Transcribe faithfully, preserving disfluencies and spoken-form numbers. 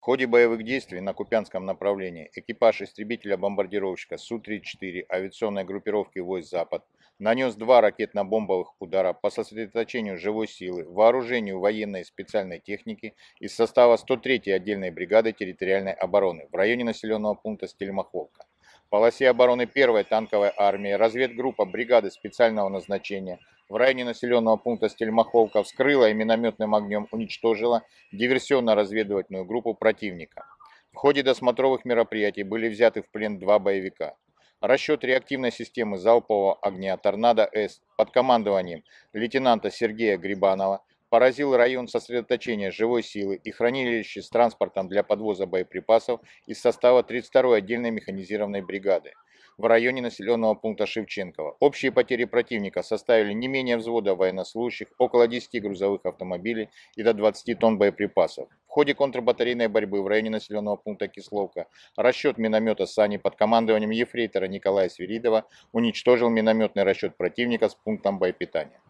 В ходе боевых действий на Купянском направлении экипаж истребителя-бомбардировщика Су тридцать четыре авиационной группировки войск «Запад» нанес два ракетно-бомбовых удара по сосредоточению живой силы, вооружению военной и специальной техники из состава сто третьей отдельной бригады территориальной обороны в районе населенного пункта Стельмаховка. В полосе обороны первой танковой армии разведгруппа бригады специального назначения в районе населенного пункта Стельмаховка вскрыла и минометным огнем уничтожила диверсионно-разведывательную группу противника. В ходе досмотровых мероприятий были взяты в плен два боевика. Расчет реактивной системы залпового огня «Торнадо-С» под командованием лейтенанта Сергея Грибанова поразил район сосредоточения живой силы и хранилище с транспортом для подвоза боеприпасов из состава тридцать второй отдельной механизированной бригады в районе населенного пункта Шевченково. Общие потери противника составили не менее взвода военнослужащих, около десяти грузовых автомобилей и до двадцати тонн боеприпасов. В ходе контрбатарейной борьбы в районе населенного пункта Кисловка расчет миномета «Сани» под командованием ефрейтора Николая Свиридова уничтожил минометный расчет противника с пунктом боепитания.